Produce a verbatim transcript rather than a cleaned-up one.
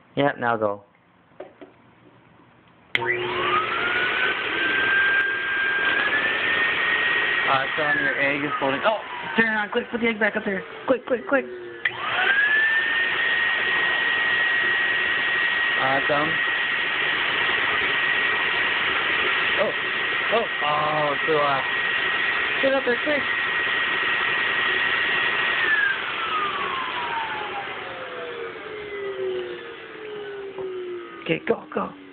Yeah, now go. Uh, it's on your egg is floating. Oh, turn it on, quick, put the egg back up there. Quick, quick, quick. Awesome. Oh, oh, oh, it's still off. Get up there, quick. Okay, go, go.